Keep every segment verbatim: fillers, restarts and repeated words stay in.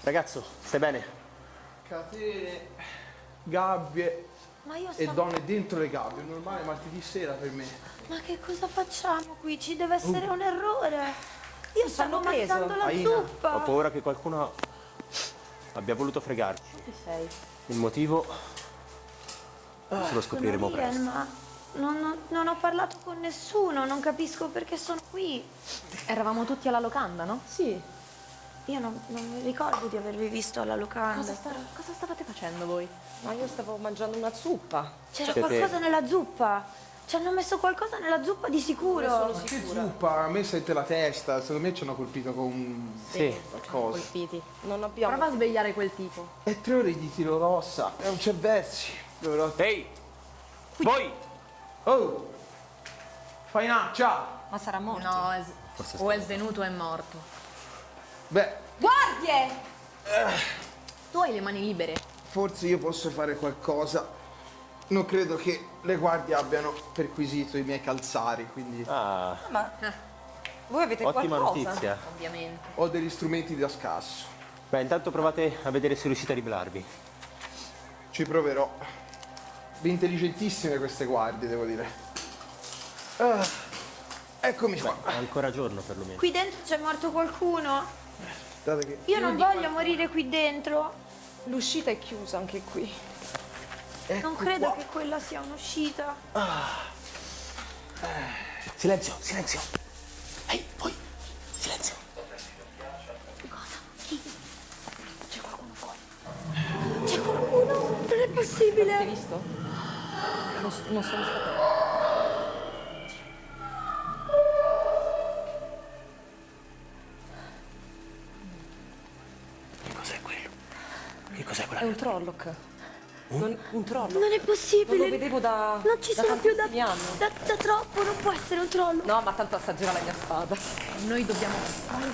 Ragazzo, stai bene? Catene, gabbie Ma io e stavo... donne dentro le gabbie. È normale martedì sera per me. Ma che cosa facciamo qui? Ci deve essere uh. un errore. Io si stavo mangiando la Aina, zuppa. Ho paura che qualcuno abbia voluto fregarci. Chi sei? Il motivo se lo scopriremo Sono Ian, presto. ma non, non, non ho parlato con nessuno, non capisco perché sono qui. Eravamo tutti alla locanda, no? Sì. Io non, non mi ricordo di avervi visto alla locanda. Cosa, sta, cosa stavate facendo voi? Ma io stavo mangiando una zuppa. C'era Siete... qualcosa nella zuppa. Ci hanno messo qualcosa nella zuppa di sicuro. Ma che zuppa? A me sente la testa. Secondo me ci hanno colpito con Sì, qualcosa. Colpiti. Non abbiamo... Prova a svegliare quel tipo. È tre ore di tiro rossa. È un cervezzi. Dovrò... Ehi! Voi! Oh! Fainaccia! Ma sarà morto? No, è... o è svenuto o è morto. Beh... Guardie! Eh. Tu hai le mani libere. Forse io posso fare qualcosa. Non credo che le guardie abbiano perquisito i miei calzari, quindi... Ah, Ma voi avete ottima qualcosa? notizia. Ovviamente. Ho degli strumenti da scasso. Beh, intanto provate a vedere se riuscite a ribelarvi. Ci proverò. Intelligentissime queste guardie, devo dire. Ah, eccomi qua. È ancora giorno perlomeno. Qui dentro c'è morto qualcuno. Guardate che... Io non voglio morire qui dentro. L'uscita è chiusa anche qui. Ecco Non credo qua. che quella sia un'uscita. Silenzio, silenzio. Ehi, voi, silenzio. Cosa? Chi? C'è qualcuno fuori. C'è qualcuno? Non è possibile. L'avete visto? Non, non sono stata... Che cos'è quello? Che cos'è quella? È un Trolloc. Non, un Trolloc. Non è possibile. Non lo vedevo da Non ci da sono più da, tantissimi anni. da, da troppo, non può essere un trollo. No, ma tanto assaggerà la mia spada. Noi dobbiamo... Anche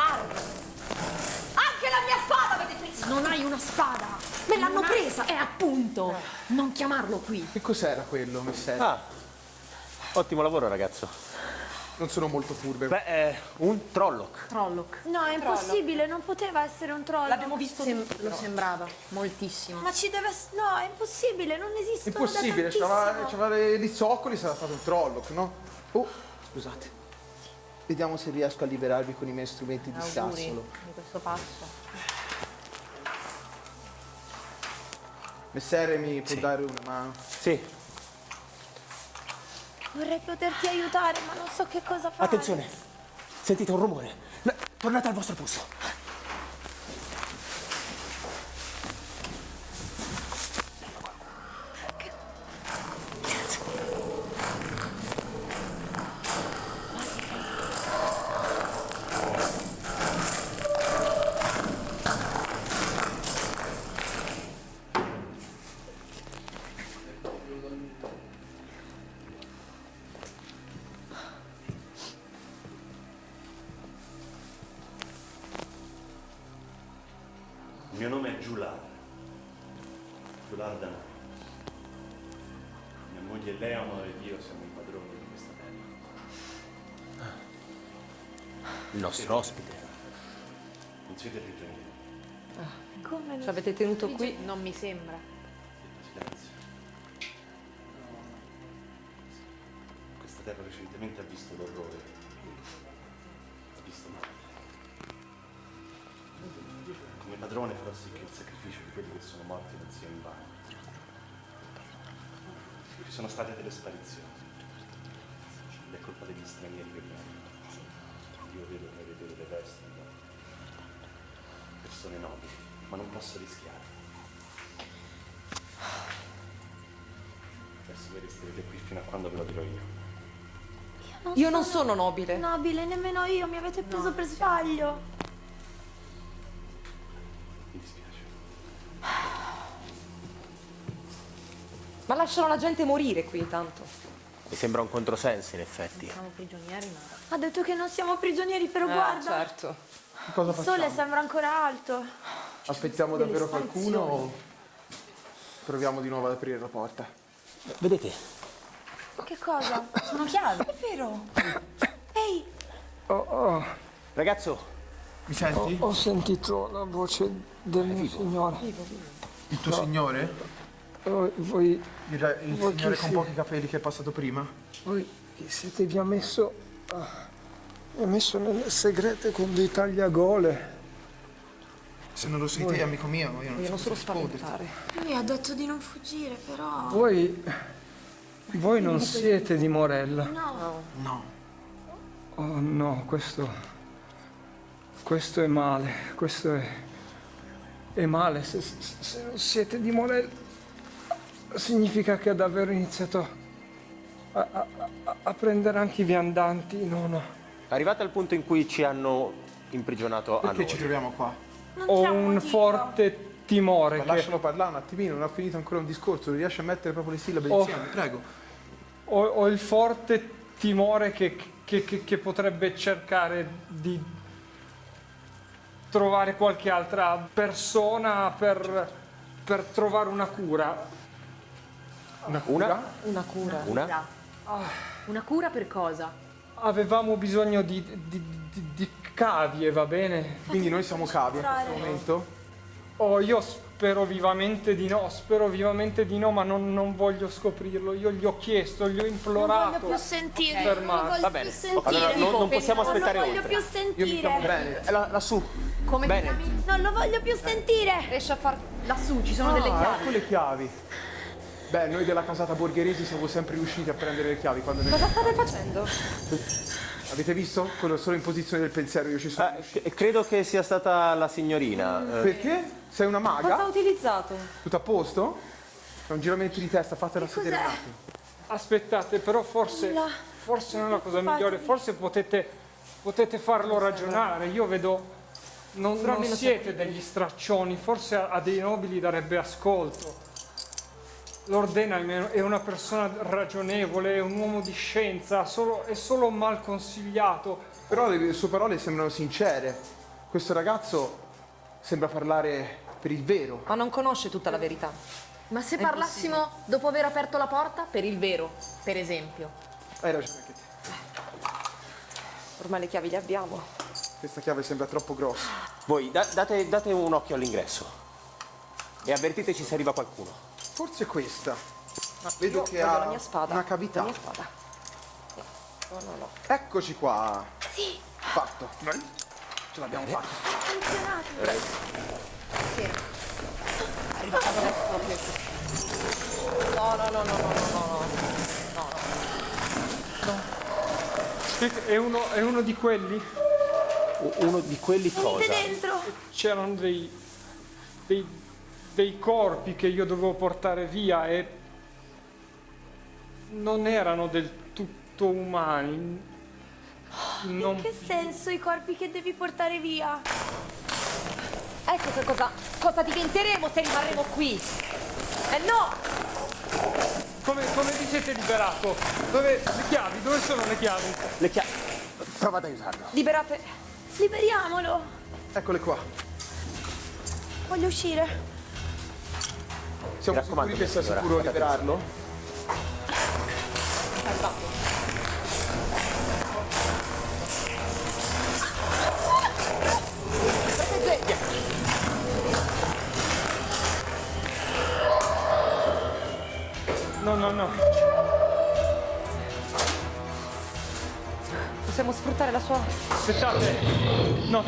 la mia spada avete preso! Non hai una spada! Me l'hanno presa! E appunto! Non chiamarlo qui! Che cos'era quello, messer? Ah, ottimo lavoro, ragazzo. Non sono molto furbe. Beh, è un Trolloc. Trolloc. No, è impossibile, non poteva essere un trollo. L'abbiamo visto Sem- tutti, lo però. sembrava moltissimo. Ma ci deve essere... No, è impossibile, non esistono Impossibile, da tantissimo. c'aveva c'aveva le- gli zoccoli, sarà stato un Trolloc, no? Oh, scusate. Vediamo se riesco a liberarvi con i miei strumenti di Auguri sassolo. di questo passo. Messere, mi può Sì. dare una mano? Sì, Vorrei poterti aiutare, ma non so che cosa fare. attenzione. Sentite un rumore. No, tornate al vostro posto. Il mio nome è Giular. Giular Danari. Mia moglie Leonor ed io siamo i padroni di questa terra. Il nostro ospite. Non siete prigionieri. Come non... Ci avete tenuto qui? Non mi sembra. Silenzio. Questa terra recentemente ha visto l'orrore. Ha visto morte. Come padrone farò sì che il sacrificio di quelli che sono morti non sia in vano. Ci sono state delle sparizioni. Ed è colpa degli stranieri che vengono. Io vedo che avete delle vesti da persone nobili, ma non posso rischiare. Adesso voi resterete qui fino a quando ve lo dirò io. Io non sono nobile. Nobile, nemmeno io, mi avete preso per sbaglio. Mi dispiace. Ma lasciano la gente morire qui intanto. Mi sembra un controsenso, in effetti. Siamo prigionieri, ma... Ha detto che non siamo prigionieri, però Eh, guarda. certo. Che cosa Il sole facciamo? sembra ancora alto. Aspettiamo davvero qualcuno o proviamo di nuovo ad aprire la porta? Vedete? Che cosa? Sono chiavi! È vero. Ehi, Oh, oh. Ragazzo, Mi senti? Ho, ho sentito la voce del mio signore. Il tuo signore? Voi, voi, Il, il voi signore chi con si- pochi capelli che è passato prima? voi chi siete? Vi ha messo... ah, vi ha messo nelle segrete con dei tagliagole. Se non lo sei te, amico mio, io non Io non so solo cosa risponderti. spaventare. Lui ha detto di non fuggire, però... Voi... Voi non siete di Morella. No. No. Oh no, questo... Questo è male. Questo è... È male. Se, se- se non siete di Morella... Significa che ha davvero iniziato a, a- a- a prendere anche i viandanti. No, no. Arrivati al punto in cui ci hanno imprigionato a Perché noi. ci troviamo qua? Non Ho c'è un motivo. forte timore Ma che... lascialo parlare un attimino, non ha finito ancora un discorso, non riesce a mettere proprio le sillabe Oh. insieme, prego. Ho, ho il forte timore che, che- che- che potrebbe cercare di trovare qualche altra persona per, per trovare una cura. Una Una? cura? Una cura. Una? Una cura per cosa? Avevamo bisogno di, di- di- di cavie, va bene? Quindi noi siamo cavi in questo momento? Oh, io spero vivamente di no, spero vivamente di no, ma non, non voglio scoprirlo. Io gli ho chiesto, gli ho Non implorato. voglio più sentirlo, Per non male. voglio Va più bene, sentire. allora non, non possiamo Non aspettare lo voglio oltre. più Io mi chiamo sentire. bene. È là- lassù. Come Bene. ti chiami? Non lo voglio più sentire. Riesci a far... Lassù ci sono delle Ah, chiavi. ecco le chiavi. Beh, noi della casata Borgheresi siamo sempre riusciti a prendere le chiavi quando ne... Cosa state facendo? Avete visto? Quello solo in posizione del pensiero io ci sono. Eh, c- credo che sia stata la signorina. eh. Perché? Sei una Cosa ha maga? utilizzato? Tutto a posto? È un giramento di testa, fatela sedere un cos'è? attimo. Aspettate, però forse, Nulla. forse non è la cosa migliore, forse potete, potete farlo ragionare. Io vedo, non, non almeno siete degli straccioni, forse a, a dei nobili darebbe ascolto. L'Ordena è una persona ragionevole, è un uomo di scienza, solo- è solo mal consigliato. Però le sue parole sembrano sincere. Questo ragazzo sembra parlare per il vero. Ma non conosce tutta la verità. Ma se parlassimo dopo aver aperto la porta per il vero, per esempio. Hai ragione anche te. Ormai le chiavi le abbiamo. Questa chiave sembra troppo grossa. Voi da- date, date un occhio all'ingresso e avvertiteci se arriva qualcuno. Forse questa. Vedo Io che voglio ha la mia spada. una cavità. La mia spada. No, no, no. Eccoci qua. Sì, Fatto. Noi ce l'abbiamo fatta. funzionato. No, no, no, no, no, no, no. Siete- È uno, è uno di quelli? U- Uno di quelli cosa? Venite dentro. C'erano dei, dei, dei corpi che io dovevo portare via e non erano del tutto umani. Non- In che senso i corpi che devi portare via? Ecco che cosa, cosa diventeremo se rimarremo qui. Eh no! Come, come vi siete liberato? Dove, le chiavi? Dove sono le chiavi? Le chiavi. Provate ad aiutarlo. Liberate. Liberiamolo. Eccole qua. Voglio uscire. Siamo Mi raccomando, sicuri che sia signora, sicuro fate liberarlo? No, no, no. Possiamo sfruttare la sua... Aspettate. No.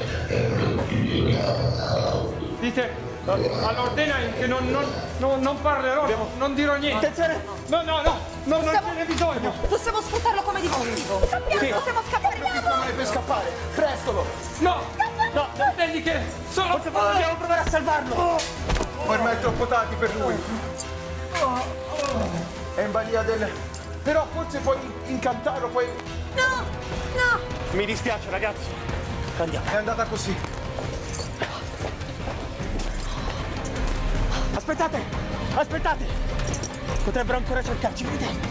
Dite all'Ordena che non, non, non, non parlerò, non dirò niente. Attenzione! No, no, no, no, non ce n'è bisogno. Possiamo sfruttarlo come dimostrativo. Possiamo scappare. Stiamo per scappare! Prestolo! No, no, intendi che sono... Dobbiamo provare a salvarlo! Ormai è troppo tardi per lui. È in balia del... Però forse puoi incantarlo, poi... No, no. Mi dispiace, ragazzi. Andiamo. È andata così. Aspettate! Aspettate! Potrebbero ancora cercarci, vedete?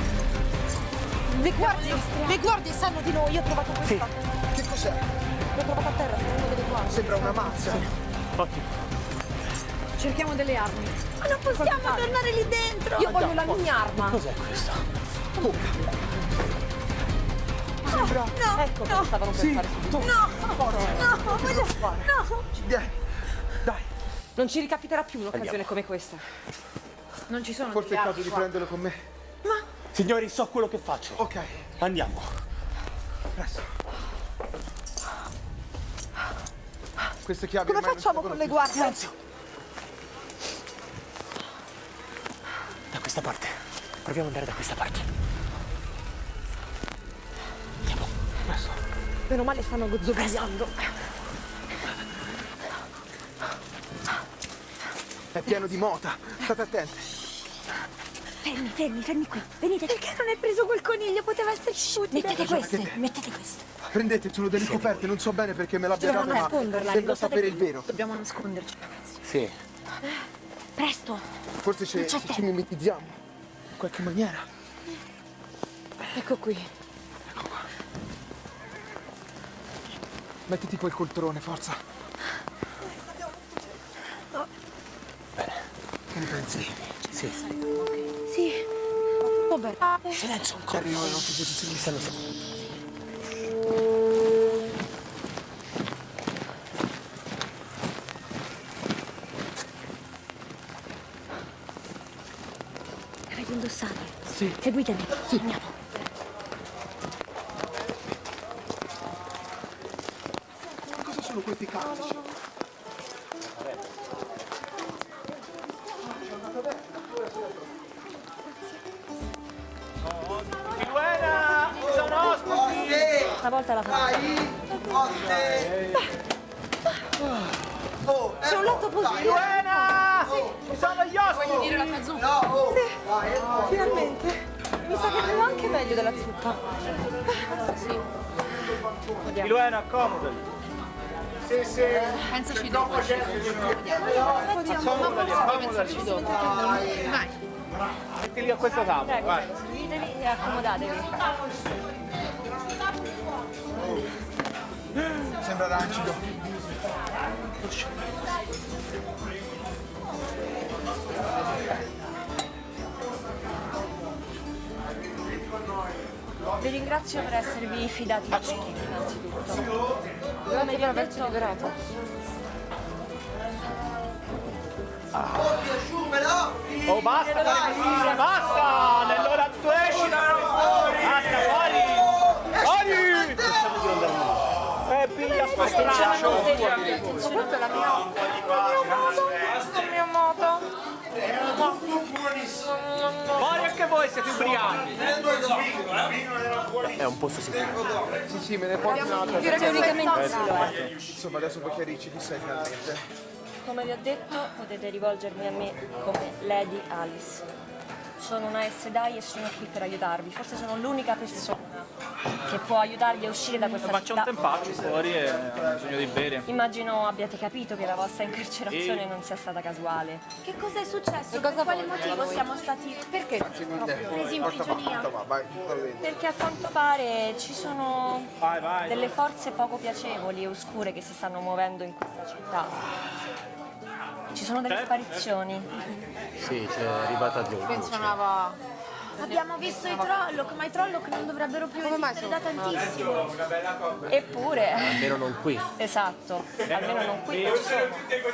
Mi guardi, mi guardi, sanno di noi. Io ho trovato questa. Che cos'è? L'ho trovata a terra, non lo vede qua. Sembra una mazza. Ottimo. Cerchiamo delle armi. Ma non possiamo tornare lì dentro. Io voglio la mia arma. Cos'è questo? Bravo. No, Ecco cosa no, stavano per Sì, fare subito. tu. no, Forza. no, voglio, no. Vieni. Dai. Non ci ricapiterà più un'occasione come questa. Non ci sono Forse è il caso di qua. prenderlo con me. Signori, so quello che faccio. Ok. Andiamo. Presto. Queste chiavi Come ormai non facciamo servono con le più. guardie? Silenzio. Da questa parte. Proviamo ad andare da questa parte. Andiamo. Presto. Meno male stanno gozzovigliando. È pieno di mota. State attenti. Fermi, fermi, fermi qui. Venite. Perché non hai preso quel coniglio? Poteva esserci utile. Mettete queste, mettete queste. Prendete, sono delle coperte, non so bene perché me l'abbia Dobbiamo dato, ma nasconderla. sembra sapere il vero. Dobbiamo nasconderci, ragazzi. Sì. Presto. Forse se, se ci mimetizziamo. In qualche maniera. Ecco qui. Mettiti quel coltrone, forza. Bene. Che ne pensi? Sì. Sì. Vabbè. Silenzio ancora. Arrivano le nostre posizioni. Stanno... Avete indossato? Sì. Seguitemi. Sì. Andiamo. Cosa sono questi cazzi? Stavolta la faccio. C'è un letto positivo. Ci sono gli ospiti! Voglio dire la tua zuppa. Finalmente. Mi sa che avevo anche meglio della zuppa. Iluena, accomodati. Pensaci dopo. Accomodati, accomodati. Vai. Metti lì a questa tavola, Prego, vai. prego, sedetevi e accomodatevi. Sembra rancido. Vi ringrazio per esservi fidati di me, innanzitutto. Come vi ho detto, liberato. Oh, basta, basta, basta! Nell'ora tu esci da fuori! Basta, fuori! Fuori! Eh, piglia sto straccio! Questa è la mia... La mia moto. Fuori anche voi, siete ubriachi! È un posto sicuro. Sì, sì, me ne porto un'altra. Teoricamente sì, lo è. Insomma, adesso puoi chiarirci chi sei finalmente. Come vi ho detto, potete rivolgermi a me come Lady Alice. Sono una Aes Sedai e sono qui per aiutarvi. Forse sono l'unica persona che può aiutarvi a uscire da questa Ma c'è un città. tempaccio fuori e ho bisogno di bere. Immagino abbiate capito che la vostra incarcerazione non sia stata casuale. Che cosa è successo? E Per cosa quale volete motivo voi? siamo stati Perché? presi in Porta prigionia? porta, va, vai, buttalo dentro. Perché a quanto pare ci sono Vai, vai. delle forze poco piacevoli e oscure che si stanno muovendo in questa città. Ci sono delle sparizioni. Sì, c'è arrivata di un Suonava. Abbiamo visto i Trolloc, ma i Trolloc non dovrebbero più esistere da tantissimo. Eppure, Almeno non qui. esatto, almeno non qui. Non ci sono.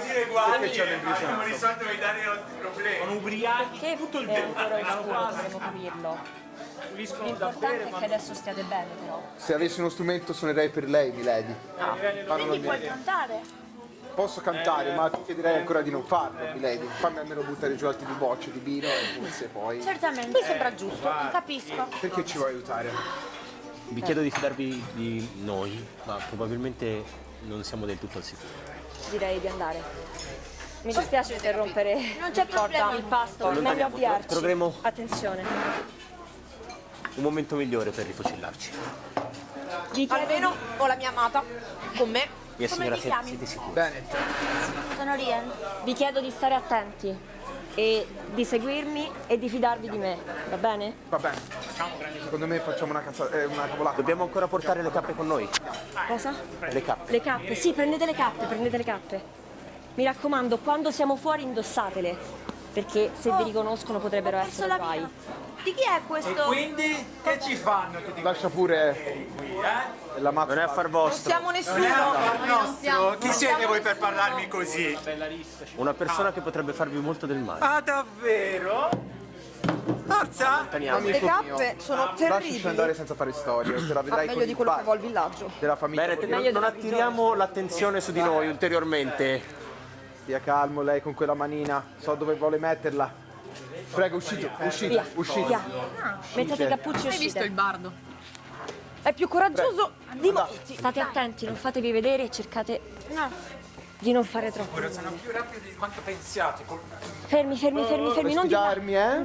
Sono ubriachi Che tutto il è tempo. ancora oscuro, dovremmo capirlo. Puliscono da L'importante bere, è ma che adesso stiate bene, però. Se avessi uno strumento suonerei per lei, milady. Quindi puoi cantare. Posso cantare, ma ti chiederei ancora di non farlo, milady. Fammi almeno buttare giù altri due bocce di vino e forse poi... Certamente. Mi sembra giusto. Capisco. Perché ci vuoi aiutare? Vi chiedo di fidarvi di noi, ma probabilmente non siamo del tutto al sicuro. Direi di andare. Mi dispiace interrompere Non c'è il porta- problema. il pasto, meglio Allontaniamo, avviarci. troveremo- Attenzione. Un momento migliore per rifocillarci. Vi chiedo Almeno ho la mia amata con me. Mia Come signora, ti siete, chiami? siete sicuri? Bene, Sono Rien. Vi chiedo di stare attenti e di seguirmi e di fidarvi di me, va bene? va bene. Secondo me facciamo una, cazza- eh, una cavolata. Dobbiamo ancora portare le cappe con noi. Cosa? Le cappe. Le cappe, sì, prendete le cappe, prendete le cappe. Mi raccomando, quando siamo fuori indossatele, perché se vi riconoscono potrebbero ho perso essere la guai. mia. Di chi è questo? E quindi che ci fanno tutti Lascia pure qui, eh? la mazza. Non è affar vostro. Siamo nessuno. Non è affar nostro? Chi siete voi per parlarmi così? Una persona che potrebbe farvi molto del male. Ah, davvero? Forza! Teniamo. Le cappe sono Lasciaci terribili. andare senza fare storie, te la Ah, vedrai meglio con di il quello che bar va al villaggio. della famiglia. Bene, con non, il- non attiriamo l'attenzione su di noi ulteriormente. Stia calmo lei con quella manina, so dove vuole metterla. Prego, uscite, uscite, uscite. Via. Mettete i cappucci e Hai visto il uscite. bardo? È più coraggioso di molti. State attenti, non fatevi vedere e cercate di non fare troppo. Ora sono più rapidi di quanto pensiate. col- Fermi, fermi, fermi, fermi, non di là. Sfidarmi, eh?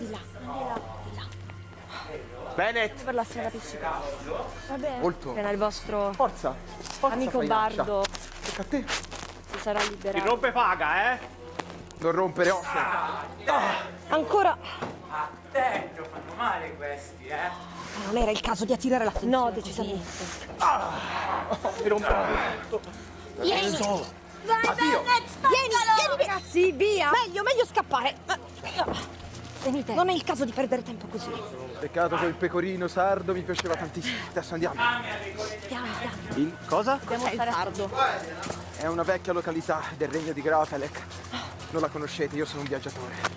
Bennett, Per la strada più sicura. Molto. Appena il vostro Forza, forza amico fainaccia. Bardo Tocca a te. si sarà liberato. rompe paga, eh? Non rompere osso. Ancora Attento, fanno male questi, eh? Non era il caso di attirare l'attenzione. no, decisamente. Mi rompo. Vieni! Vai, Addio. Bennett, Vieni, spaccalo! vieni, ragazzi, via! Meglio, meglio scappare. Venite. Non è il caso di perdere tempo così. Peccato quel pecorino sardo, mi piaceva tantissimo. Adesso andiamo. Piano, piano. Il cosa? Dobbiamo stare sardo. È una vecchia località del regno di Grafelec. Non la conoscete, io sono un viaggiatore.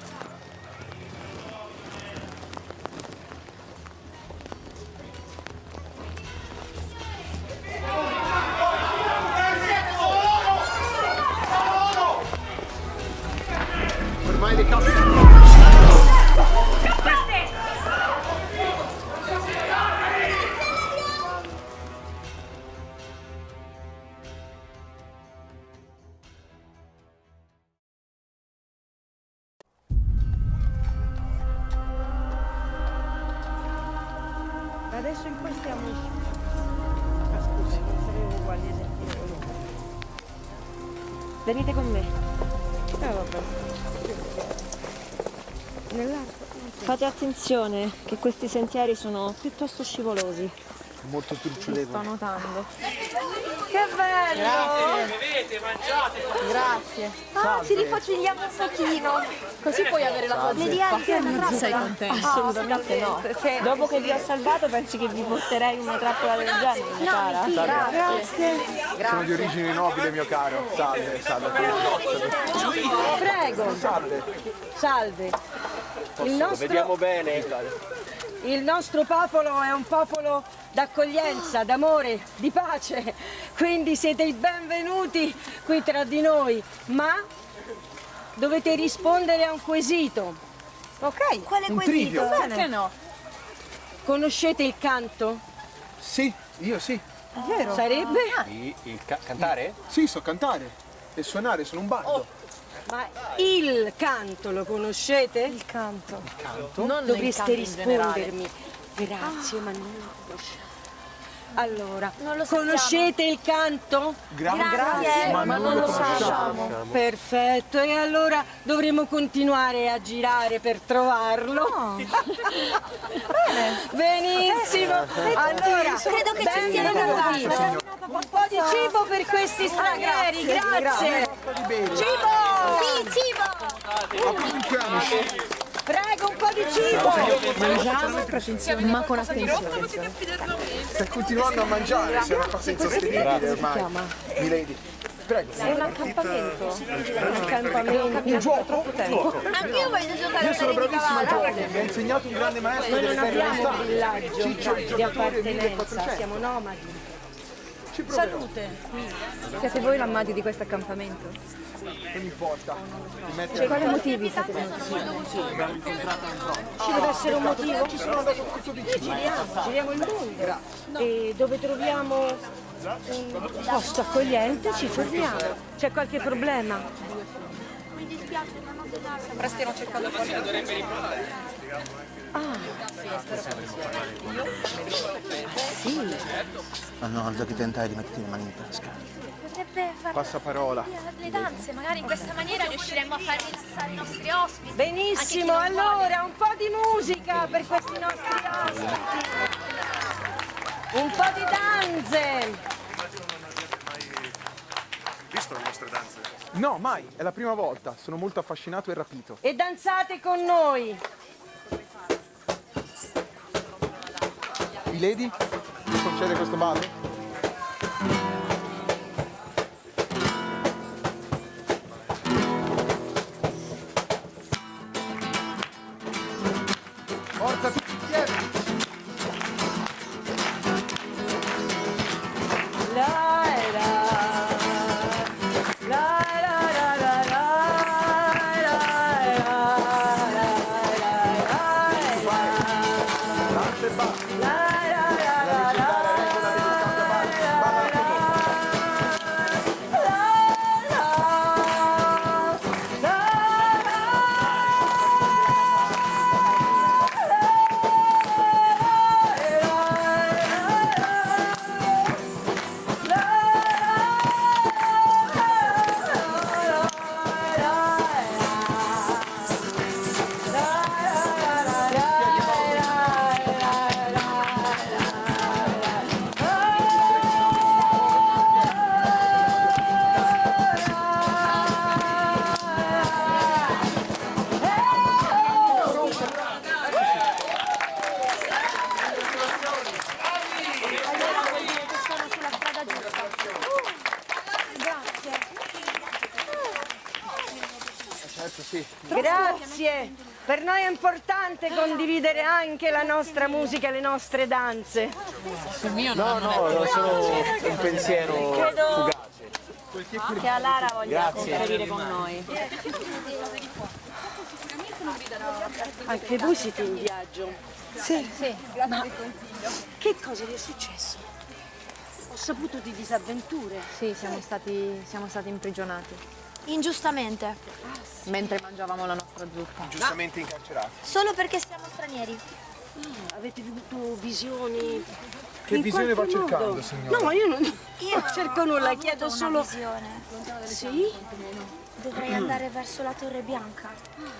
Ormai le capi... Adesso impostiamo. Ah, scusi, non sapevo quali esempi erano. Venite con me. Eh vabbè. Nell'arco. Fate attenzione che questi sentieri sono piuttosto scivolosi. Molto trucciolevole. Sto notando. Che bello! Bevete, mangiate! Grazie. Ah, ci rifaciliamo un pochino. Così puoi avere la tua Vedi anche una trappola. Sei contenta? Assolutamente no. Dopo che vi ho salvato pensi che vi porterei una trappola del genere, mia cara? Grazie. Sono di origine nobile, mio caro. Salve, salve. Prego, Salve. salve. Il Lo nostro, vediamo bene. il nostro popolo è un popolo d'accoglienza, d'amore, di pace. Quindi siete i benvenuti qui tra di noi, ma dovete rispondere a un quesito. Ok? Quale Un quesito? trivio. Perché no? Conoscete il canto? Sì, io sì. Vero? Sarebbe? Il, il ca- cantare? Sì, so cantare e suonare, sono un bardo. Ma il canto lo conoscete? Il Canto. Non Dovreste il canto in generale. rispondermi. Grazie, ma non lo conosciamo. Allora, Non lo sappiamo. conoscete il canto? Grazie, ma non lo conosciamo. Perfetto, e allora dovremo continuare a girare per trovarlo. Benissimo. Allora, Credo che ci sia benvenuti. una Un po' di cibo per questi stranieri, grazie. Cibo! Sì, cibo! Appuntiamoci. Prego, un po' di cibo. Mangiamo, ma con attenzione. Stai continuando a mangiare, sei una cosa insostenibile ormai. Milady. Prego. È un accampamento. Un accampamento. Un gioco? Anche io voglio giocare Io a sono rally di bravissimo al cavallo. gioco, mi ha insegnato un grande maestro Noi delle non terre abbiamo un lontane. villaggio Ciccio, il di giocatore appartenenza, millequattrocento. siamo nomadi. Ci proverò. Salute. Siete voi l'amati di questo accampamento? Non importa. Mi metti Per quali motivi siete venuti? Ci deve essere un motivo? Ci sono andato tutto vicino. Giriamo, giriamo il mondo. E dove troviamo un posto accogliente ci fermiamo. C'è qualche problema? Mi dispiace, non ho denaro. Stiamo cercando qualcosa. Ma no, già che tentai di mettere le mani in tasca. Potrebbe far Passa parola. le danze, magari in questa maniera riusciremo a far rilassare i nostri ospiti. Benissimo, Anche chi non vuole. allora un po' di musica per questi nostri ospiti. Un po' di danze. Visto le nostre danze? No, mai, è la prima volta. Sono molto affascinato e rapito. E danzate con noi. Milady, mi concede questo ballo? Forza tutti insieme! Grazie! Per noi è importante condividere anche la nostra musica e le nostre danze. Sul mio no, no, no, solo un pensiero Credo fugace. che a Lara voglia Grazie. conferire con noi. Anche voi siete in viaggio? Sì. Sì. Ma che cosa vi è successo? Ho saputo di disavventure. Sì, siamo stati, siamo stati imprigionati. Ingiustamente. Mentre mangiavamo la nostra zuppa. Giustamente incarcerati. Solo perché siamo stranieri. Ah, avete avuto visioni? Che In visione va qualche cercando, modo? signora? No, io non, Io non cerco nulla, ho chiedo avuto solo... una visione. Sì? Dovrei andare verso la Torre Bianca.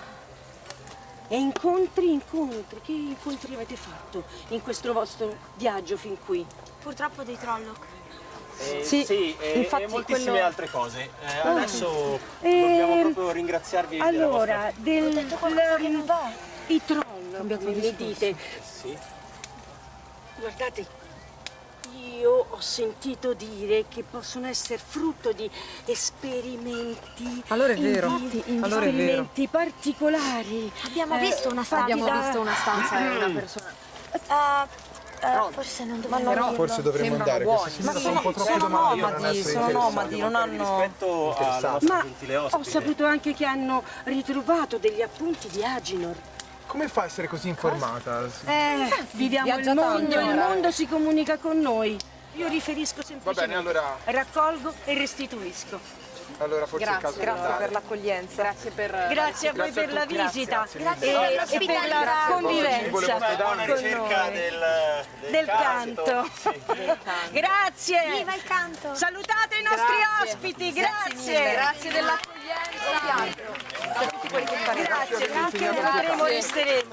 E incontri, incontri. Che incontri avete fatto in questo vostro viaggio fin qui? Purtroppo dei Trolloc. Eh, Sì, sì, e, infatti e moltissime quello- altre cose. Eh, adesso Ehm, dobbiamo proprio ringraziarvi della Allora, vostra... del, detto qualcosa che non va. i troll, mi dite. Sì. Guardate, io ho sentito dire che possono essere frutto di esperimenti. Allora è vero. Infatti, in Allora è vero. esperimenti particolari. Abbiamo Eh, visto una stanza. Abbiamo da- visto una stanza e una persona. Ah, eh, forse non dovremmo dirlo. Forse dovremmo Sembrano andare, buoni. questa Ma signora sono, fa un po' troppo sono domande per non nomadi, essere sono interessati. nomadi, non hanno... Rispetto alla nostra Ma gentile ho ospite. saputo anche che hanno ritrovato degli appunti di Aginor. Come fa a essere così informata? Eh, viviamo il viaggia mondo, tanto, il ora. mondo si comunica con noi. Io riferisco Va semplicemente. bene, allora, Raccolgo e restituisco. allora forse è il caso Grazie, di grazie andare. per l'accoglienza. Grazie per... Grazie a voi Grazie a per la tutti. visita Grazie e, per e per la l'ospitalità. convivenza Buona con ricerca noi. del, del, Del canto. canto. Grazie. Viva il canto! Salutate i nostri Grazie. ospiti, Grazie grazie. mille, grazie dell'accoglienza. Per tutti quelli che faremo. Grazie, anche verremo, resteremo.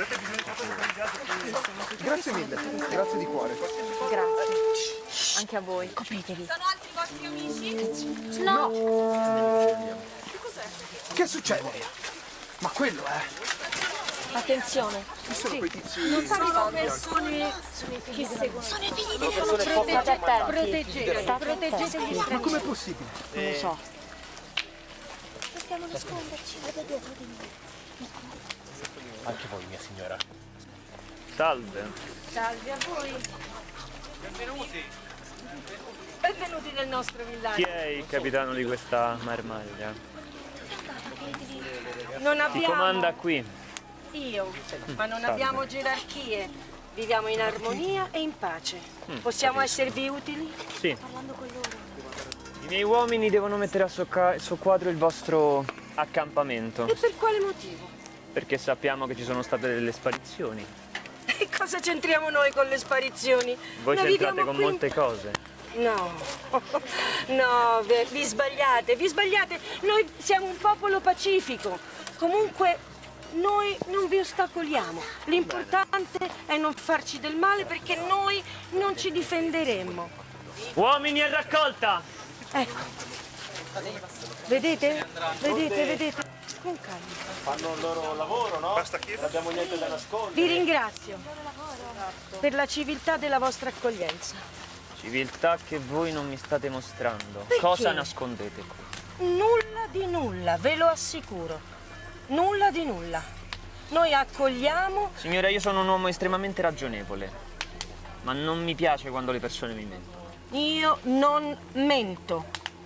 Grazie mille, grazie di cuore. Grazie. Anche a voi. Copritevi. Che succede? Ma quello è... Attenzione, Chi sono quei tizi? Sono persone che seguono. Sono i figli del state attenti. Proteggete, State proteggete gli Ma stranieri. com'è possibile? Non lo so. Dobbiamo nasconderci, vado dietro di noi. Anche voi, mia signora. Salve. Salve a voi. Benvenuti. Benvenuti nel nostro villaggio. Chi è il capitano di questa marmaglia? Non Chi abbiamo comanda qui? io, ma non salve. abbiamo gerarchie. Viviamo in armonia e in pace. Possiamo esservi utili? Sì. Parlando con loro. I miei uomini devono mettere a socca- soqquadro il vostro accampamento, E per quale motivo? perché sappiamo che ci sono state delle sparizioni. E cosa c'entriamo noi con le sparizioni? Voi Noi c'entrate viviamo con qui- molte cose. No, no, ve- vi sbagliate, vi sbagliate. Noi siamo un popolo pacifico. Comunque noi non vi ostacoliamo. L'importante è non farci del male perché noi non ci difenderemmo. Uomini a raccolta! Ecco. Vedete? Vedete, vedete? con calma. Fanno il loro lavoro, no? Basta chiedere. Non abbiamo niente da nascondere. Vi ringrazio per la civiltà della vostra accoglienza. Civiltà che voi non mi state mostrando. Perché? Cosa nascondete qui? Nulla di nulla, ve lo assicuro. Nulla di nulla. Noi accogliamo... Signora, io sono un uomo estremamente ragionevole, ma non mi piace quando le persone mi mentono. Io non mento.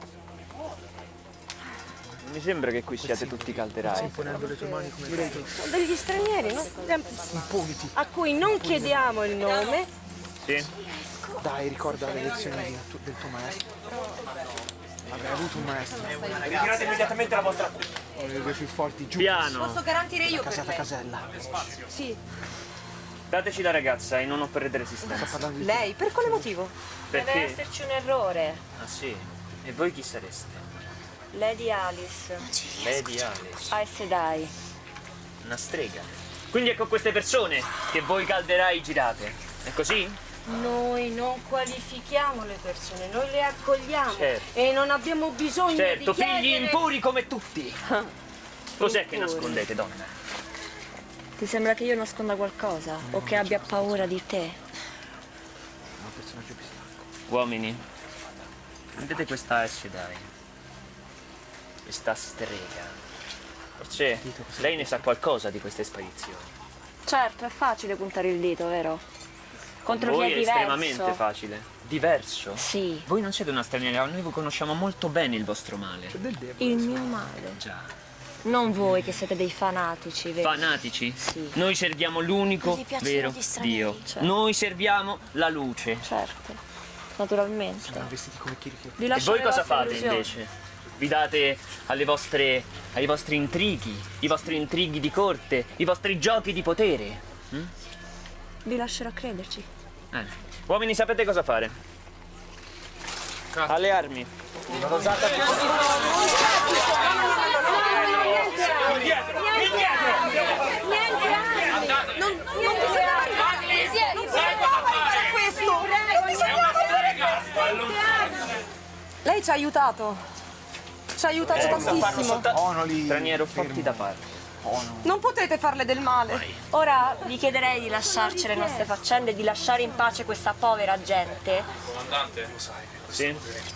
Mi sembra che qui siate tutti calderai. Ponendo le tue mani come vedo. Degli stranieri, no? Imponiti. A cui non chiediamo il nome. Sì? Dai, ricorda le lezioni di tu- del tuo maestro. Avrei avuto un maestro. Ritirate immediatamente la vostra... Uno dei due più forti, giù. Piano. Posso garantire io per Casata lei. Casella. Sì. Dateci la ragazza e non ho per resistenza. Sta parlando di Lei? Per quale motivo? Deve Perché? esserci un errore. Ah sì? E voi chi sareste? Lady Alice, Lady Alice. Aes Sedai. Una strega. Quindi è con queste persone che voi calderai girate. È così? Noi non qualifichiamo le persone, noi le accogliamo. Certo. E non abbiamo bisogno Certo, di chiedere... figli impuri come tutti. Cos'è che Impuri. nascondete, donna? Ti sembra che io nasconda qualcosa? O che abbia paura di te? un personaggio bislacco. Uomini, vedete questa Aes Sedai? Questa strega. Forse lei ne sa qualcosa di queste sparizioni. Certo, è facile puntare il dito, vero? Contro chi Voi è è diverso. estremamente facile. Diverso? Sì. Voi non siete una straniera, noi vi conosciamo molto bene il vostro male. Il mio male. Già. Non voi che siete dei fanatici, vero? Fanatici? Sì. Noi serviamo l'unico Gli piacciono vero gli stranieri, Dio. certo. Noi serviamo la luce. Certo, naturalmente. Sono vestiti come chirichi. Vi E lascio voi le cosa vostre fate illusioni. invece? Vi date alle vostre, ai vostri intrighi, i vostri intrighi di corte, i vostri giochi di potere. Hm? Vi lascerò crederci. Eh. Uomini, sapete cosa fare? Alle armi. Non, non bisognava fare non bisognava fare questo. Non bisognava fare. Lei ci ha aiutato. Ci ha aiutato tantissimo. Onoli. Straniero forti da parte. Non potete farle del male. Ora vi chiederei di lasciarci le nostre faccende e di lasciare in pace questa povera gente. Comandante, lo sai. Sì?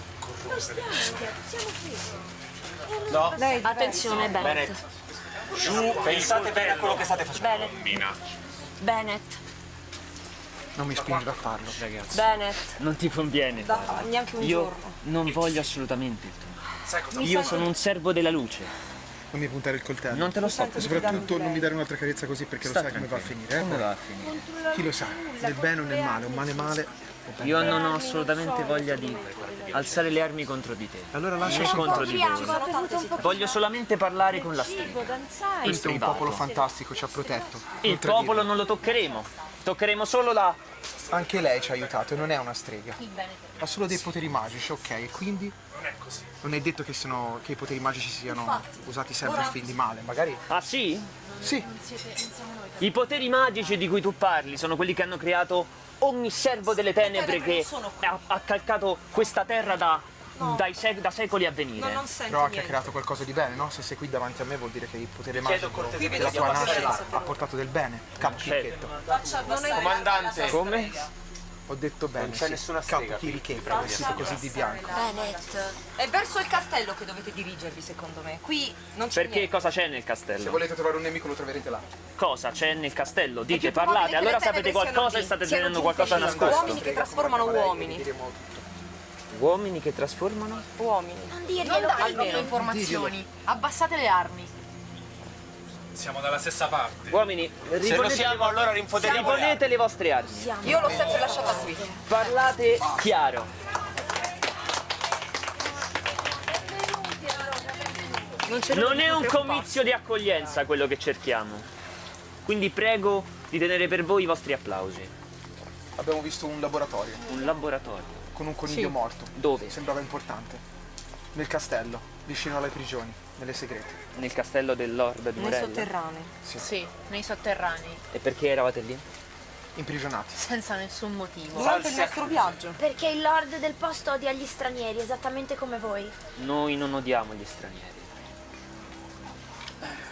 No? Lei Attenzione, Bennett. Bennett. Giù, pensate bene a quello che state facendo. Bennett. Bennett. Non mi spingo a farlo. Ragazzi, Bennett. non ti conviene. Da, farlo. neanche un Io giorno. non voglio assolutamente il tuo Sai cosa male. Io sono un servo della luce. Non mi puntare il coltello. Non te lo sto E soprattutto non mi dare un'altra carezza così perché Sta lo sai come va a tranquillo. finire. Eh? Come va a finire? Chi lo sa? Nel bene o nel male, un male male. Io non ho assolutamente voglia di alzare le armi contro di te. Allora Né lascia contro di voi. Voglio solamente parlare con la strega. Questo è un privato. popolo fantastico, ci ha protetto. Il Non popolo tradirlo. non lo toccheremo. Toccheremo solo la... Anche lei ci ha aiutato e non è una strega. Ha solo dei poteri magici, ok? E quindi non è così. non è detto che, siano, che i poteri magici siano usati sempre a fin di male. Magari Ah sì? sì. I poteri magici di cui tu parli sono quelli che hanno creato ogni servo delle tenebre che ha, ha calcato questa terra da, dai sec- da secoli a venire. No, non sento Però anche ha niente. creato qualcosa di bene, no? Se sei qui davanti a me vuol dire che il potere chiedo magico cortesemente della di tua abbassare nascita la- ha portato del bene. Capo Certo. Chirichetto. Comandante. Come? Ho detto bene. c'è sì. nessuna strega Capo qui. Chirichetto, vestito così di bianco. Bennett. È verso il castello che dovete dirigervi, secondo me. Qui non c'è Perché niente. cosa c'è nel Se castello? volete trovare un nemico lo troverete là. Cosa c'è nel castello? Dite, È più probabile parlate, che allora le sapete tenebre siano qualcosa e lì, state siano tenendo giunte qualcosa lì. nascosto. Uomini che trasformano uomini. Diremo Uomini che trasformano? Uomini. Non dirglielo. Non dai almeno. troppe informazioni. Abbassate le armi. Siamo dalla stessa parte. Uomini, Se lo riponete, siamo, allora rinfoderiamo le riponete le vostre armi. Io l'ho sempre lasciata qui. Parlate chiaro. Non, c'è Non nulla è di un preoccuparsi. comizio di accoglienza quello che cerchiamo. Quindi prego di tenere per voi i vostri applausi. Abbiamo visto un laboratorio Un laboratorio. con un coniglio Sì. morto. Dove? Sembrava importante. Nel castello, vicino alle prigioni, nelle segrete. Nel castello del Lord di Nei Morella. sotterranei. Sì, nei sotterranei, E perché eravate lì? Imprigionati. senza nessun motivo. Durante il nostro viaggio. Perché il lord del posto odia gli stranieri, esattamente come voi. Noi non odiamo gli stranieri.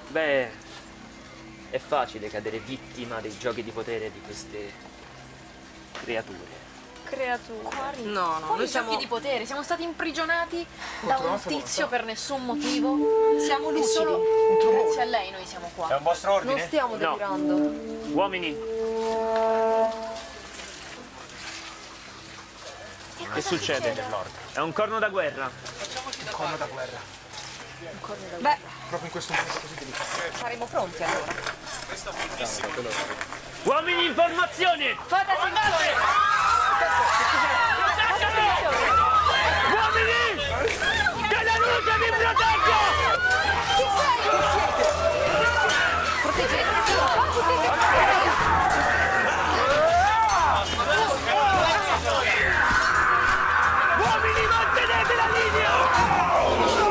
Beh, è facile cadere vittima dei giochi di potere di queste creature. Creature. No, no, Quali noi siamo... giochi di potere? Siamo stati imprigionati da un tizio per nessun motivo. Siamo E lucidi. solo grazie a lei noi siamo qua. È un vostro ordine? Non stiamo No. delirando. Uomini, che succede? È un corno da guerra. Un corno da guerra. Un corno da Beh, Proprio in questo momento così delicato. saremo pronti allora. Uomini in formazione! Fate attenzione! Uomini! Che la luce vi protegga! Chi sei? Chi siete? Proteggeteci! Uomini, mantenete la linea!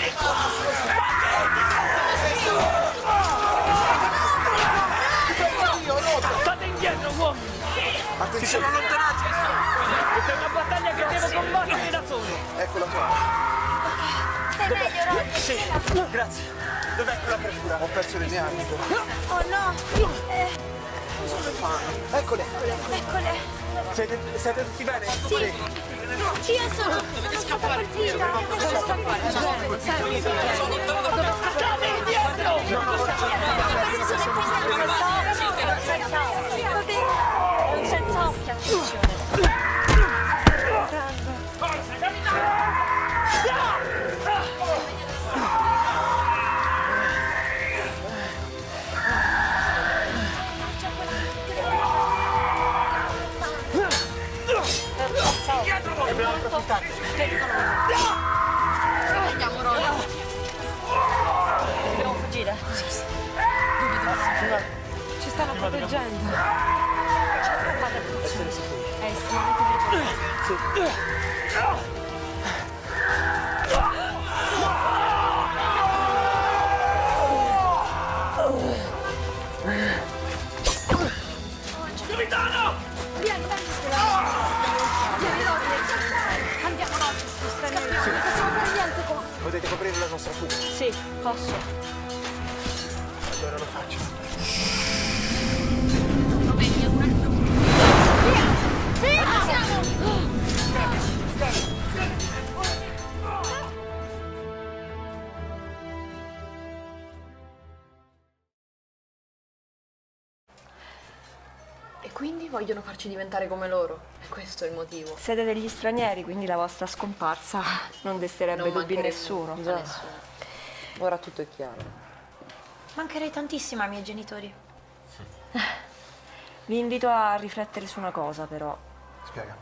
State indietro, uomini! Si sono allontanati! Questa è una battaglia che devo combattere da solo! Ecco la tua. Stai meglio, Ron? Sì, grazie. Dov'è quella apertura? Ho perso le mie armi. Oh no! Eh, Cosa fanno? Eccole. eccole! Siete, siete tutti bene? Sì! Io sono... sono stata colpita! Devo scappare! State indietro! Va bene! Senza occhi, attenzione. Forza, capitano! Dobbiamo approfittare. Andiamo, Ron. Dobbiamo fuggire. Ci stanno proteggendo. Fate attenzione. È estremamente pericoloso. Capitano! Vieni, vieni! Vieni, Ron! Andiamo, Ron! Scappiamo, non possiamo fare niente qua! Potete coprire la nostra fuga. Sì, posso. Allora lo faccio. E quindi vogliono farci diventare come loro. E questo è il motivo. Siete degli stranieri, quindi la vostra scomparsa non desterebbe Non dubbi in mancheremo nessuno. a Già. nessuno. Ora tutto è chiaro. Mancherei tantissimo ai miei genitori. Vi invito a riflettere su una cosa, però. Spiega.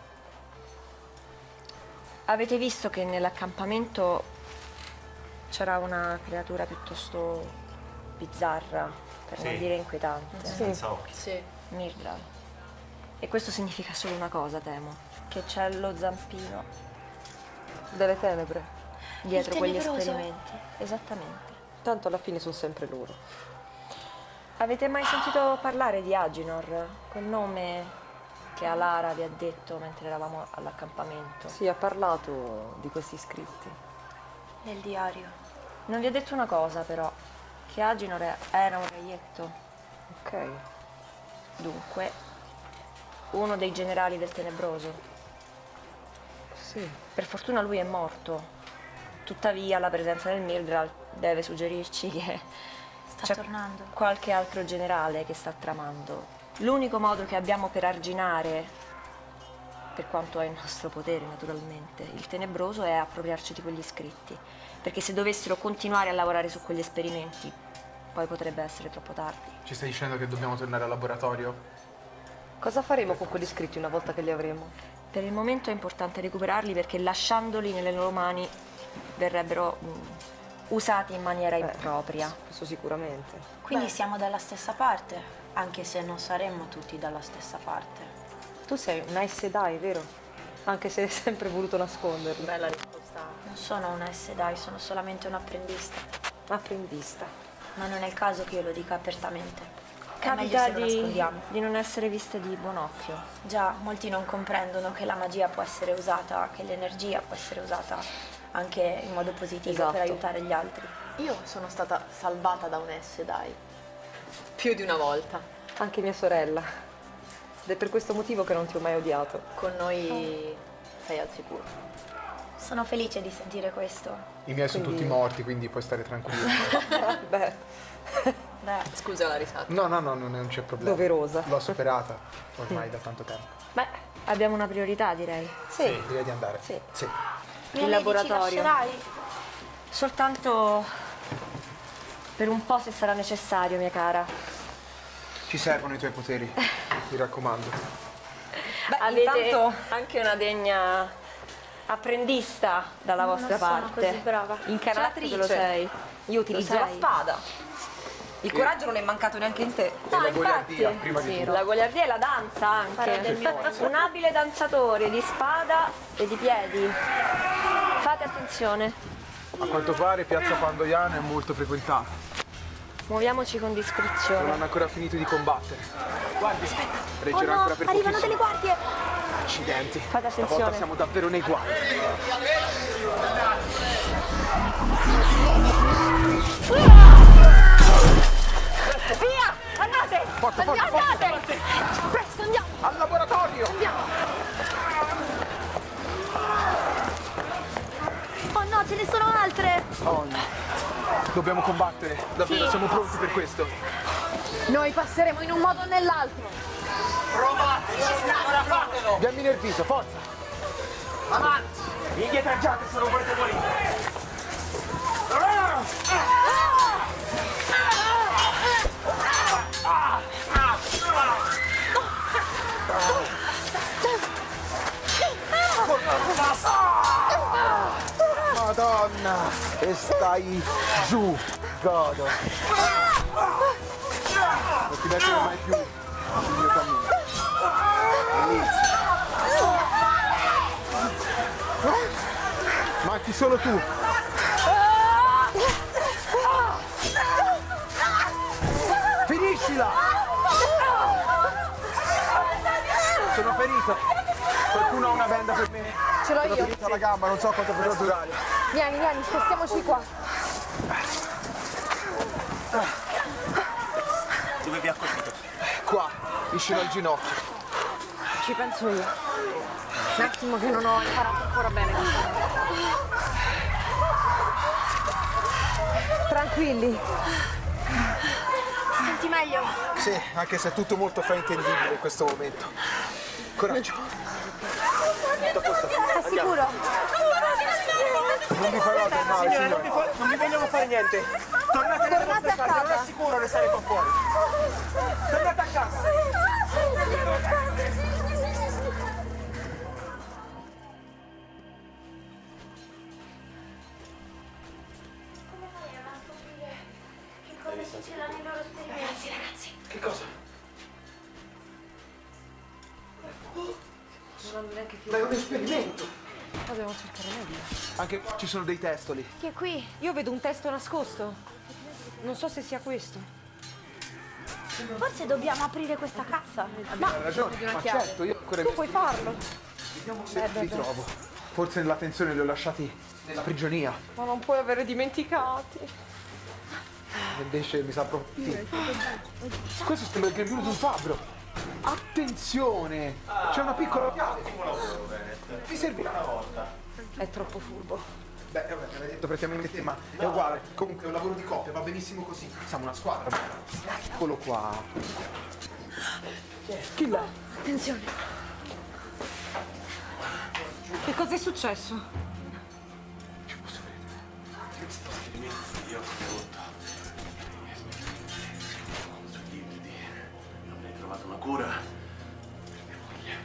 Avete visto che nell'accampamento c'era una creatura piuttosto bizzarra, per non Sì. dire inquietante. Senza occhi. Sì. Myrddraal. E questo significa solo una cosa, temo. Che c'è lo zampino Delle tenebre. dietro Il quegli tenebroso. esperimenti. Esattamente. Tanto alla fine sono sempre loro. Avete mai sentito parlare di Aginor? Quel nome che Alara vi ha detto mentre eravamo all'accampamento? Sì, ha parlato di questi scritti. Nel diario. Non vi ha detto una cosa, però. Che Aginor era un reietto. Ok. Dunque, uno dei generali del Tenebroso. Sì. Per fortuna lui è morto. Tuttavia la presenza del Myrddraal deve suggerirci che Sta c'è tornando. qualche altro generale che sta tramando. L'unico modo che abbiamo per arginare, per quanto è in nostro potere naturalmente, il Tenebroso è appropriarci di quegli scritti. Perché se dovessero continuare a lavorare su quegli esperimenti, poi potrebbe essere troppo tardi. Ci stai dicendo che dobbiamo tornare al laboratorio? Cosa faremo con quegli scritti una volta che li avremo? Per il momento è importante recuperarli perché lasciandoli nelle loro mani verrebbero mh, usati in maniera impropria. Questo sicuramente. Quindi siamo dalla stessa parte, anche se non saremmo tutti dalla stessa parte. Tu sei una Aes Sedai, vero? Anche se hai sempre voluto nasconderlo. Bella risposta. Non sono una Aes Sedai, sono solamente un'apprendista. Apprendista. Ma non è il caso che io lo dica apertamente. È meglio Capita se lo di, nascondiamo. di non essere viste di buon occhio. Già, molti non comprendono che la magia può essere usata, che l'energia può essere usata anche in modo positivo Esatto. per aiutare gli altri. Io sono stata salvata da un S, dai. Più di una volta. Anche mia sorella. Ed è per questo motivo che non ti ho mai odiato. Con noi sei al sicuro. Sono felice di sentire questo. I miei sono Quindi- tutti morti, quindi puoi stare tranquillo. Beh, Beh, scusa la risata. No, no, no, non c'è problema. doverosa. L'ho superata ormai da tanto tempo. Beh, abbiamo una priorità, direi. Sì. Direi di andare. Sì. Sì. Il laboratorio. Lascerai? Soltanto per un po' se sarà necessario, mia cara. Ci servono i tuoi poteri, mi raccomando. Beh, Avete intanto anche una degna apprendista dalla Non vostra sono parte. così brava. Incanalatrice che lo Celatrice. sei. io utilizzo Lo la sei. spada. Il coraggio non è mancato neanche in te. E la goliardia, prima di tutto. La goliardia e la danza anche. del mio Un abile danzatore di spada e di piedi. Fate attenzione. A quanto pare Piazza Pandoiano è molto frequentata. Muoviamoci con Non discrezione. hanno ancora finito di combattere. Guardi, Oh reggerà no, ancora per arrivano pochissimo. delle guardie. Accidenti. Fate Stavolta attenzione. siamo davvero nei guai. Via! Andate! Forza, forza, Andate! forza. Presto, andiamo! Al laboratorio! Oh no, ce ne sono altre! Oh no. Dobbiamo combattere. Davvero, Sì. siamo pronti per questo. Noi passeremo in un modo o nell'altro. Abbiamo nel viso, forza! Avanti! Indietreggiate se non volete morire! Madonna! E stai giù, godo. Non ti mettere mai più sul mio cammino. Inizio. Manchi solo tu. Finiscila! Sono ferito. Qualcuno ha una benda per me? Ce l'ho Sono io. ferito alla gamba, non so quanto potrà durare. Vieni, vieni, spostiamoci qua. Dove vi ha colpito? Qua, vicino al ginocchio. Ci penso io. Un attimo che non ho imparato ancora bene questa cosa. Tranquilli. Senti meglio? Sì, anche se è tutto molto fraintendibile in questo momento. Coraggio. È sicuro? Non mi farò del male, Signore, non signore. vi, fa- non vi vogliamo fare niente! Tornate nelle Tornate vostre a case, non casa. è sicuro restare qua fuori! Tornate a casa! Ragazzi, ragazzi. Che cosa? Non hanno neanche più. Ma è un esperimento. Dobbiamo cercare meglio. Anche qua ci sono dei testoli. Chi è qui? Io vedo un testo nascosto. Non so se sia questo. Forse dobbiamo aprire questa cassa. Ha ragione, ma certo, io ancora Tu puoi farlo. Vediamo se li trovo. Forse nella tensione li ho lasciati nella prigionia. Ma non puoi avere dimenticati. Invece mi sa proprio. Questo sembra il grembiule di un fabbro. Attenzione! C'è una piccola chiave. Vi servirà una volta. È troppo furbo. Beh, vabbè, me l'hai detto praticamente te, ma è uguale. Comunque è un lavoro di coppia, va benissimo così. Siamo una squadra. Eccolo qua. Chi l'è? Attenzione. Che cosa è successo? Ci posso credere. Questo esperimento io ho prodotto. I miei esperimenti sugli ibridi. Avrei trovato una cura per mia moglie.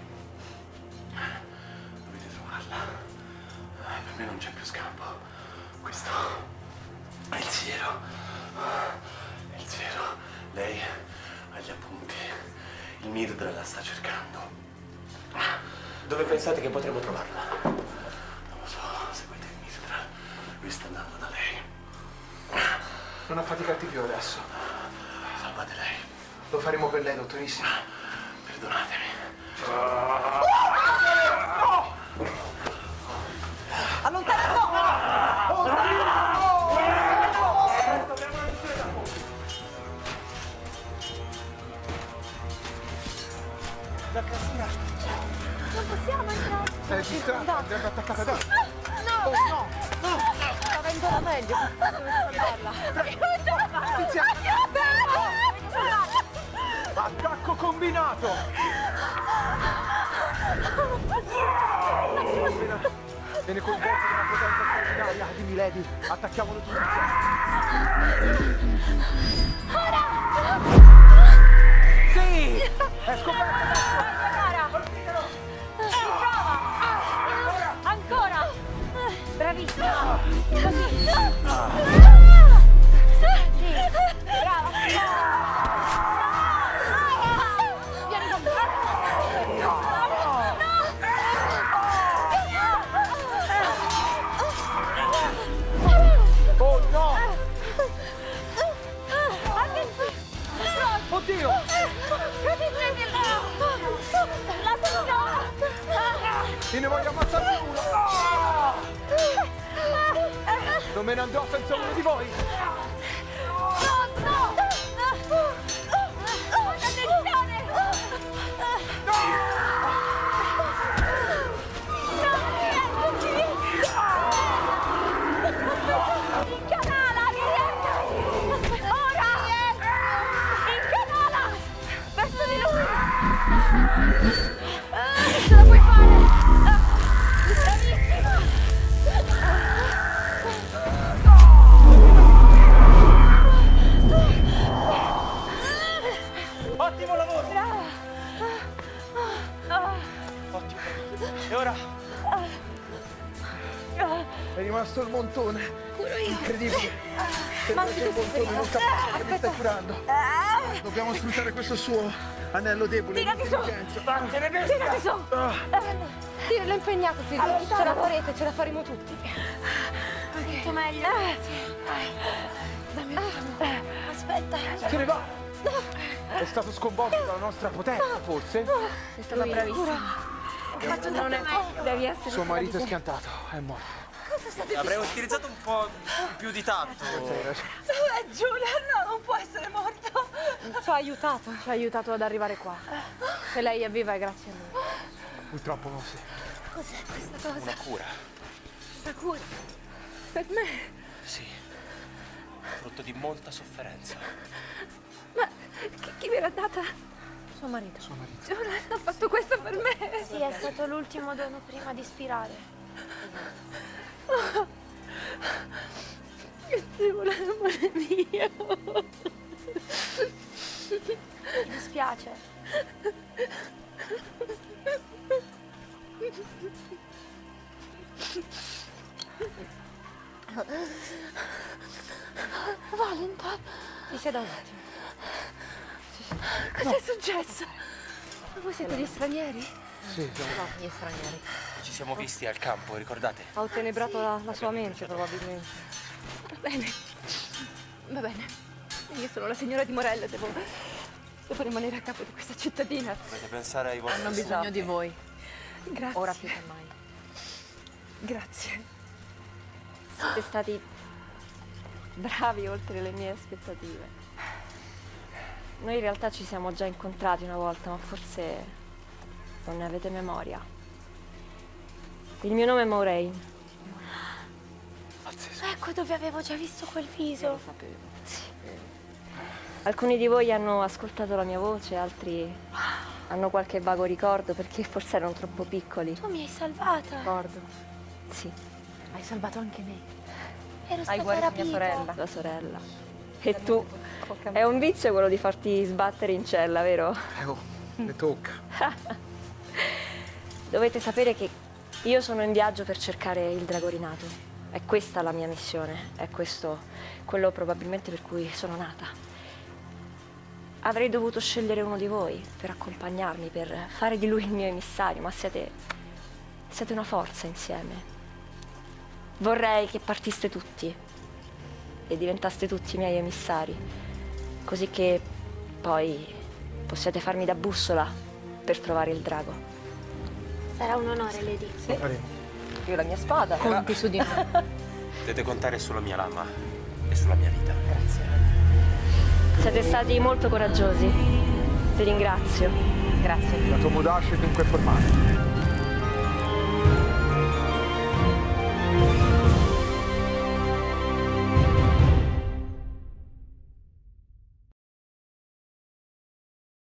Dovete trovarla. Per me non c'è più scampo. Questo è il siero. È il siero. Lei ha gli appunti. Il Mirdra la sta cercando. Dove pensate che potremmo trovarla? Non lo so, seguite il Mirdra. Lui sta andando da lei. Non affaticarti più adesso. Salvate lei. Lo faremo per lei, dottorissima. Perdonatemi. Allontanato! possiamo entrare. È distratta, andrebbe attaccata da. No! Oh no! No! Sta avendo la meglio. Dove salvarla? Tiziana! Attacco combinato! Viene coinvolto in una potenza straordinaria. Dimmi, Lady, attacchiamolo tutti. Sì! È scoperto! Ancora! Bravissima! Così! Sì, brava! Vieni con me! Oh no! Oddio! Io ne voglio ammazzare uno! Ah! Non me ne andrò senza uno di voi! No, no! Attenzione! Incanala, rientra! Ora! Incanala! Verso di lui! Ce la puoi fare! Bravissima! Ottimo lavoro! Brava! Ottimo. E ora? È rimasto il montone! Curo io! Incredibile! Ma Sembra che il montone non capisce che mi stai curando! Dobbiamo sfruttare questo suo anello debole! Tirati su! Tirati su! Io l'ho impegnato, sì, ce la farete, ce la faremo tutti. Mi sento meglio, grazie. Dammi una mano. Aspetta. Se ne va! È stato sconvolto dalla nostra potenza, forse? Sei stata bravissima. Ho fatto non è meglio. Devi essere Suo marito è schiantato, è morto. Cosa state Avrei utilizzato un po' più di tatto. Dov'è Giulia? No, non può essere morto. Ci ha aiutato. Ci ha aiutato ad arrivare qua. Se lei è viva è grazie a lui. Purtroppo non si. Cos'è questa cosa? Una cura. Una cura? Per me? Sì. Frutto di molta sofferenza. Ma chi, chi me l'ha data? Suo marito. Suo marito. Giulia ha fatto questo per me. Sì, è stato l'ultimo dono prima di spirare. Oh. Che devono amore mio. Mi dispiace. Valentine. Ti sieda un attimo. Cos'è successo? Ma voi siete gli stranieri? Sì, siamo no, gli stranieri. Ci siamo visti al campo, ricordate? Ha ottenebrato la, la sua mente, probabilmente. Va bene. Va bene. Io sono la signora di Morella, devo... devo rimanere a capo di questa cittadina. Dovete pensare ai vostri Hanno bisogno figli. di voi. Grazie. Ora più che mai. Grazie. Siete stati bravi oltre le mie aspettative. Noi in realtà ci siamo già incontrati una volta, ma forse non ne avete memoria. Il mio nome è Moiraine. Ecco dove avevo già visto quel viso. Lo sapevo. Sì. Alcuni di voi hanno ascoltato la mia voce, altri hanno qualche vago ricordo perché forse erano troppo piccoli. Tu mi hai salvata. Ricordo. Sì. Hai salvato anche me. Ero Hai stata guarito rapita. mia sorella. Tua sorella. E tu? È un vizio quello di farti sbattere in cella, vero? Eh, oh, ne tocca. Dovete sapere che io sono in viaggio per cercare il drago rinato. È questa la mia missione. È questo quello probabilmente per cui sono nata. Avrei dovuto scegliere uno di voi per accompagnarmi, per fare di lui il mio emissario, ma siete, siete una forza insieme. Vorrei che partiste tutti e diventaste tutti i miei emissari, così che poi possiate farmi da bussola per trovare il drago. Sarà un onore, Lady. Sì. Io la mia spada. Conti su di me. Potete contare sulla mia lama e sulla mia vita. Grazie. Siete stati molto coraggiosi. Vi ringrazio. Grazie. La tua Modash è dunque formata.